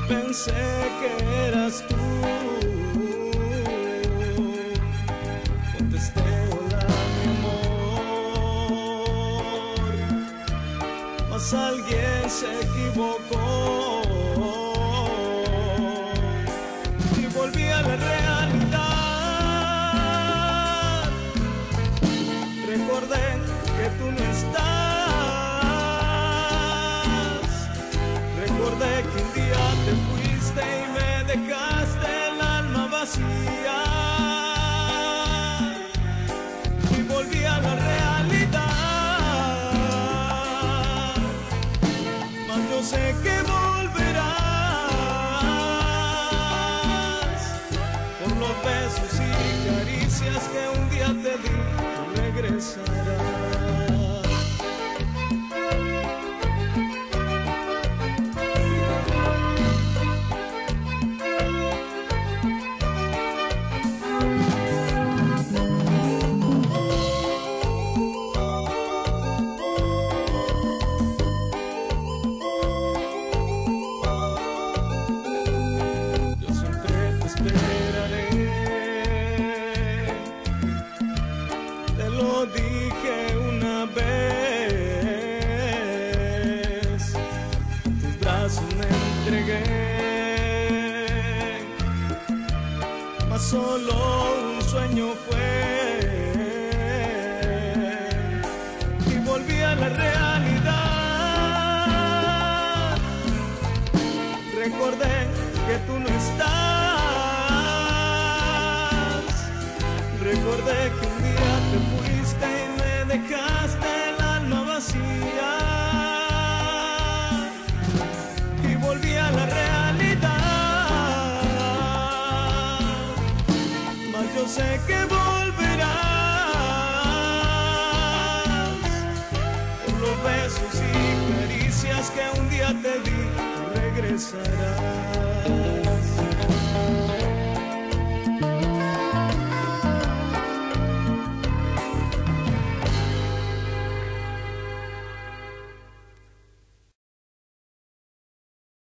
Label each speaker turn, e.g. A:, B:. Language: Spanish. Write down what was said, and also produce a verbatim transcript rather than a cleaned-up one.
A: pensé que eras tú. Contesté hola mi amor, mas alguien se equivocó y volví a la realidad. Recordé que tú no estás. Recordé que un día te fuiste y me dejaste el alma vacía. Y volví a la realidad. Mas yo sé que volverás por los besos y caricias que un día te di. Regresarás. Yo siempre te esperaré. Te lo dije una vez, tus brazos me entregué, mas solo un sueño fue. Y volví a la realidad. Recordé que tú no estás. Recordé que un día te fuiste y me dejaste el alma vacía. Y volví a la realidad. Mas yo sé que volverás por los besos y caricias que un día te di. Regresarás.